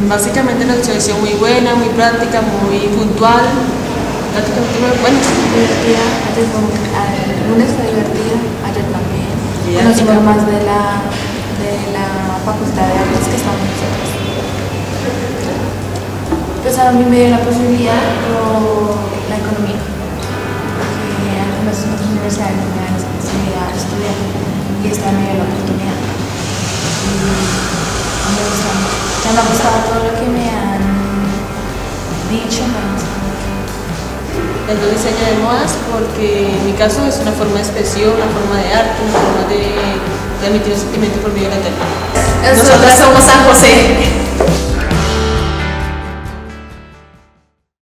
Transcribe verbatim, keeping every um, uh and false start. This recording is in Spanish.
Básicamente la exposición muy buena, muy práctica, muy puntual, prácticamente muy buena. Divertida, ayer fue, el lunes fue divertida, ayer también. Didáctica. Conocimos más de la, de la Facultad de Artes que estamos nosotros. Pues a mí me dio la posibilidad por la economía, que algunas otras universidades no me dan esa posibilidad de estudiar y esta me dio la oportunidad. Y me gusta mucho. Ya me ha gustado todo lo que me han dicho, me ha gustado mucho. El diseño de modas, porque en mi caso es una forma de expresión, una forma de arte, una forma de, de emitir un sentimiento por medio de la tela. Nosotras somos San José.